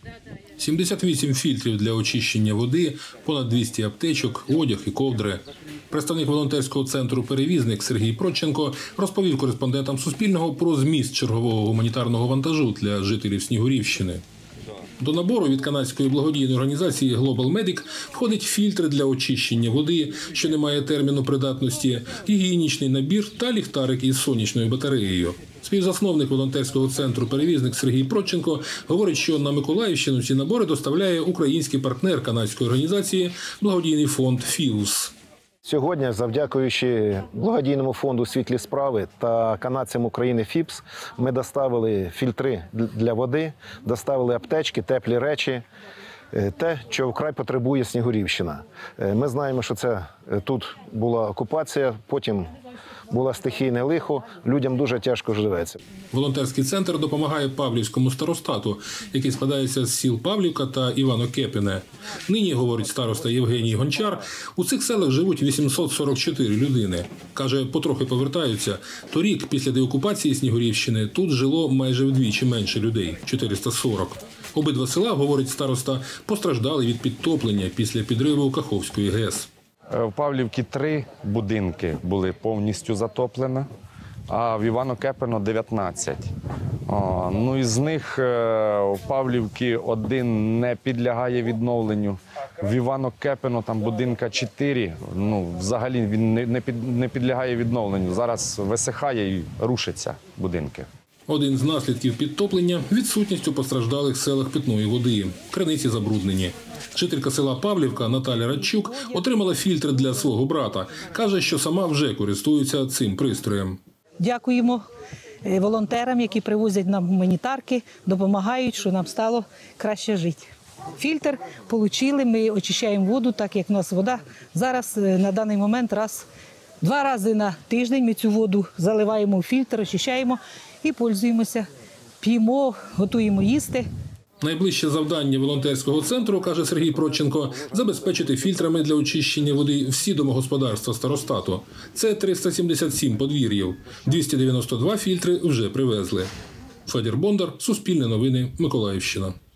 78 фільтрів для очищення води, понад 200 аптечок, одяг і ковдри. Представник волонтерського центру «Перевізник» Сергій Проченко розповів кореспондентам Суспільного про зміст чергового гуманітарного вантажу для жителів Снігурівщини. До набору від канадської благодійної організації Global Medic входить фільтри для очищення води, що не має терміну придатності, гігієнічний набір та ліхтарик із сонячною батареєю. Співзасновник волонтерського центру «Перевізник» Сергій Проченко говорить, що на Миколаївщину ці набори доставляє український партнер канадської організації благодійний фонд «Філс». Сьогодні, завдякуючи благодійному фонду «Світлі справи» та канадцям України «ФІПС», ми доставили фільтри для води, доставили аптечки, теплі речі, те, що вкрай потребує Снігурівщина. Ми знаємо, що тут була окупація, потім було стихійне лихо, людям дуже тяжко живеться. Волонтерський центр допомагає Павлівському старостату, який складається з сіл Павлівка та Івано-Кепіне. Нині, говорить староста Євгеній Гончар, у цих селах живуть 844 людини. Каже, потрохи повертаються. Торік, після деокупації Снігурівщини, тут жило майже вдвічі менше людей – 440. Обидва села, говорить староста, постраждали від підтоплення після підриву Каховської ГЕС. В Павлівці 3 будинки були повністю затоплені, а в Івано-Кепено 19. Із них в Павлівці 1 не підлягає відновленню. В Івано-Кепено там будинка 4, взагалі він не підлягає відновленню. Зараз висихає і рушаться будинки. Один з наслідків підтоплення – відсутність у постраждалих селах питної води. Криниці забруднені. Жителька села Павлівка Наталя Радчук отримала фільтр для свого брата. Каже, що сама вже користується цим пристроєм. Дякуємо волонтерам, які привозять нам гуманітарки, допомагають, що нам стало краще жити. Фільтр отримали, ми очищаємо воду, так як у нас вода. Зараз на даний момент 2 рази на тиждень ми цю воду заливаємо в фільтр, очищаємо і пользуємося, п'ємо, готуємо їсти. Найближче завдання волонтерського центру, каже Сергій Проченко, забезпечити фільтрами для очищення води всі домогосподарства старостату. Це 377 подвір'їв. 292 фільтри вже привезли. Федір Бондар, Суспільне новини, Миколаївщина.